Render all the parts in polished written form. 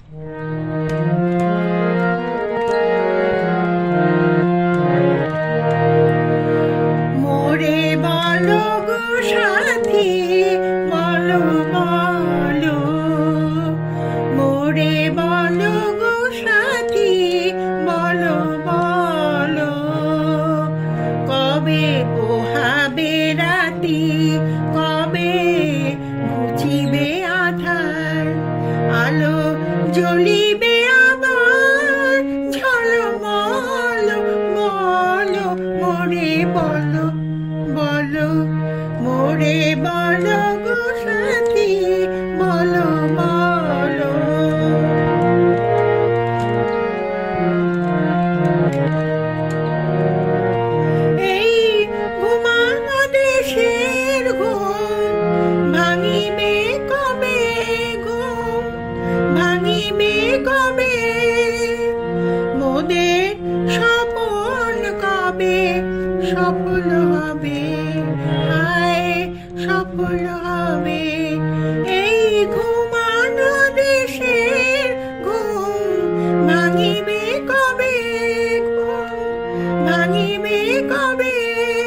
মোরে বলো গো সাথী, বলো বলো, মোরে বলো গো সাথী, বলো বলো, কবে পোহাবে রাতি, কবে ঘুচিবে আধার, আলো জ্বলিবে আবার ঝলমল, বলো মোরে বলো বলো, মোরে বলো গো সাথী, বলো বলো। এই ঘুমানো দেশের ঘুম ভাঙিবে কবে, ঘুম ভাঙিবে কবে, মোদের স্বপন কবে সফল হবে, হায় সফল হবে। এই ঘুমানো দেশের ঘুম ভাঙিবে কবে, ঘুম ভাঙিবে কবে,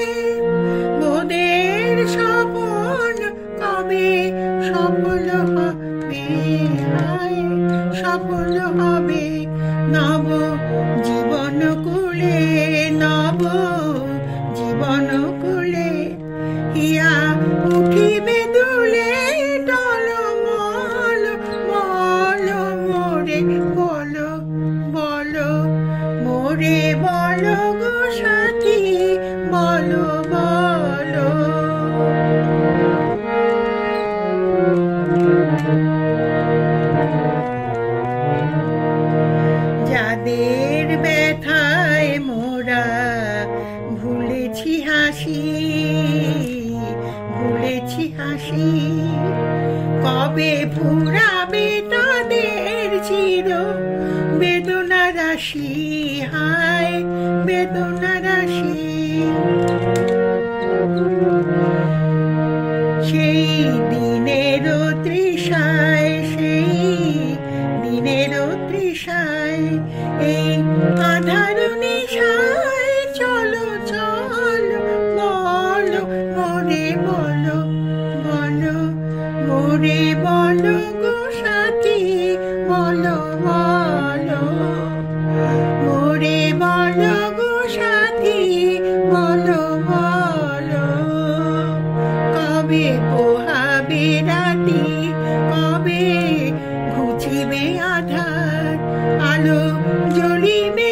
মোদের স্বপন কবে সফল হবে, হায় সফল হবে। নব জীবন কুলে, নব জীবন কুলে, হিয়া উঠিবে দুলে টলমল, বলো মোরে বলো বলো, মোরে বলো গো সাথী, বলো বলো। যাদের ব্যথায় মোরা ভুলেছি হাসি, ভুলেছি হাসি, কবে ফুরাবে তাদের চির বেদনা রাশি, হায় বেদনা রাশি। সেই দিনেরও তৃষায়, সেই দিনেরও তৃষায়, এই আধার নিশায় চলো চলো, বলো মোরে বলো বলো, মোরে বলো গো সাথী, বলো বলো, মোরে বলো গো সাথী, বলো বলো, কবে পোহাবে রাতি, কবে ঘুচিবে আধার, আলো জ্বলিবে